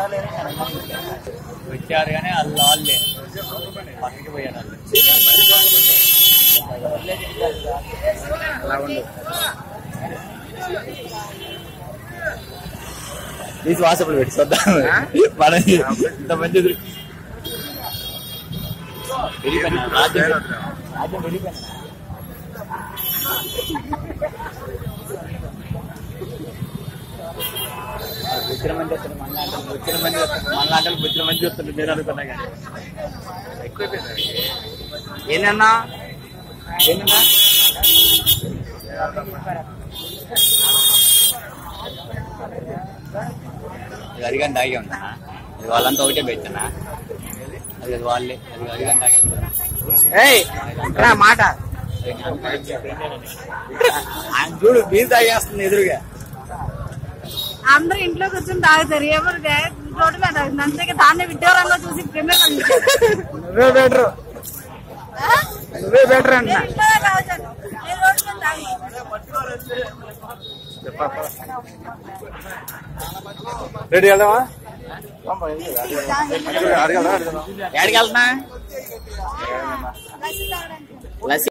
వచ్చారు కానీ వాళ్ళే పక్కకి పోయారు అలా ఉండు తీసి వాట్సాప్లో పెట్టి చూద్దాం మన ఇంతమంది వెళ్ళిపోయినా రాజ్యం వెళ్ళిపోయినా బుచ్చిన మంది వస్తారు మళ్ళీ బుచ్చిన మంది వస్తుంది మీరు అనుకున్నా కానీ ఎక్కువైపోయింది ఏంటన్నా అది అడిగాని దాగే ఉందన్నా అది వాళ్ళంతా ఒకటే పెట్టానా అది వాళ్ళే అది అడిగాని దాగే మాట చూడు బీర్ తాగేస్తుంది ఎదురుగా అందరూ ఇంట్లో కూర్చొని తాగుతారు ఎవరు రోడ్డు మీద తాగుతుంది అందుకే దాన్ని విడ్డూరంగా చూసి నువ్వే బెటర్ అన్న రెడీ వెళ్దామా ఎక్కడికి వెళ్తున్నా